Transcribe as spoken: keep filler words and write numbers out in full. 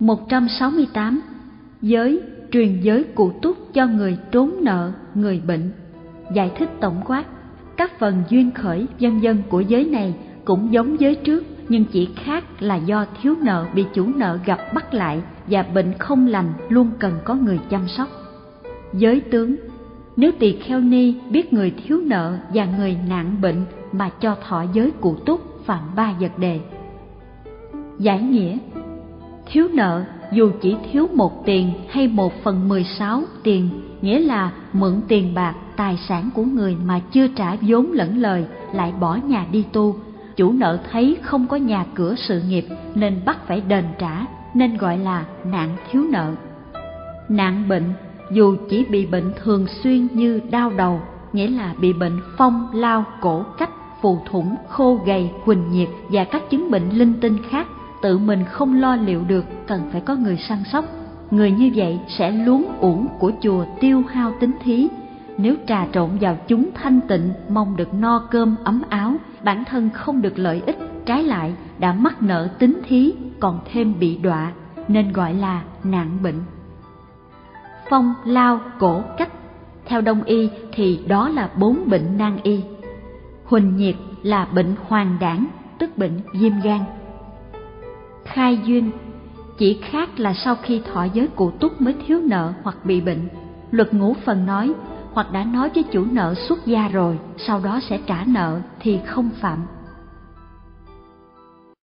một trăm sáu mươi tám. Giới, truyền giới cụ túc cho người trốn nợ, người bệnh. Giải thích tổng quát, các phần duyên khởi vân vân của giới này cũng giống giới trước, nhưng chỉ khác là do thiếu nợ bị chủ nợ gặp bắt lại và bệnh không lành luôn cần có người chăm sóc. Giới tướng, nếu tỳ kheo ni biết người thiếu nợ và người nạn bệnh mà cho thọ giới cụ túc phạm ba vật đề. Giải nghĩa, thiếu nợ dù chỉ thiếu một tiền hay một phần mười sáu tiền, nghĩa là mượn tiền bạc, tài sản của người mà chưa trả vốn lẫn lời, lại bỏ nhà đi tu. Chủ nợ thấy không có nhà cửa sự nghiệp nên bắt phải đền trả, nên gọi là nạn thiếu nợ. Nạn bệnh, dù chỉ bị bệnh thường xuyên như đau đầu, nghĩa là bị bệnh phong, lao, cổ, cách, phù thủng, khô gầy, huỳnh nhiệt và các chứng bệnh linh tinh khác, tự mình không lo liệu được, cần phải có người săn sóc. Người như vậy sẽ luống uổng của chùa tiêu hao tín thí. Nếu trà trộn vào chúng thanh tịnh, mong được no cơm ấm áo, bản thân không được lợi ích, trái lại đã mắc nợ tín thí, còn thêm bị đọa, nên gọi là nạn bệnh. Phong, lao, cổ, cách, theo Đông y thì đó là bốn bệnh nan y. Huỳnh nhiệt là bệnh hoàng đảng, tức bệnh viêm gan. Khai duyên, chỉ khác là sau khi thọ giới cụ túc mới thiếu nợ hoặc bị bệnh. Luật ngũ phần nói, hoặc đã nói với chủ nợ xuất gia rồi, sau đó sẽ trả nợ thì không phạm.